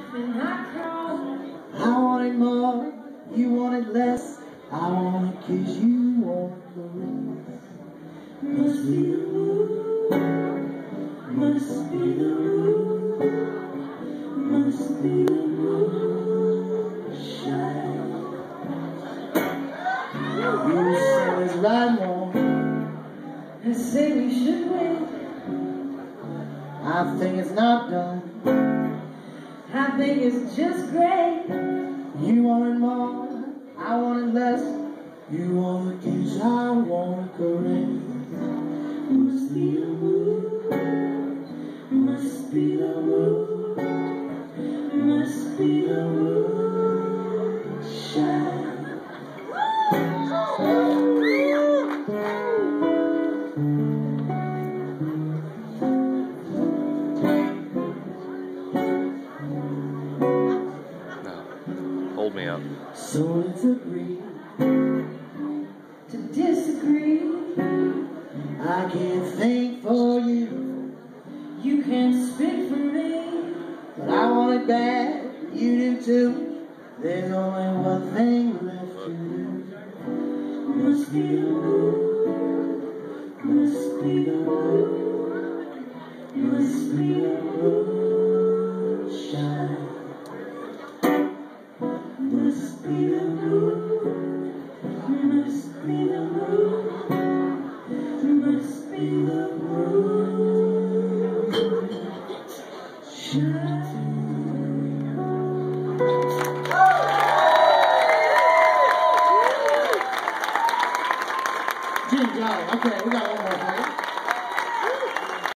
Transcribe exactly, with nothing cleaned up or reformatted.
and I crawl. I wanted more, you wanted less. I wanted kiss, you wanted caress. Must be the moon, must be the moon, must be the moonshine. You say it's right wrong, I say we should wait. I think it's not done. I think it's just great. You wanted more, I wanted less. You wanted kiss, I wanted caress. Must be the moon, must be the moon, must be the moonshine. Hold me up. So let's agree To disagree, I can't think for you, you can't speak for me. but I want it bad, you do too. There's only one thing left to do. Must be the moon, must be the moon, must be the moonshine. Must be the moon, must be the moon, must be the moonshine. Jim, got it. Okay, we got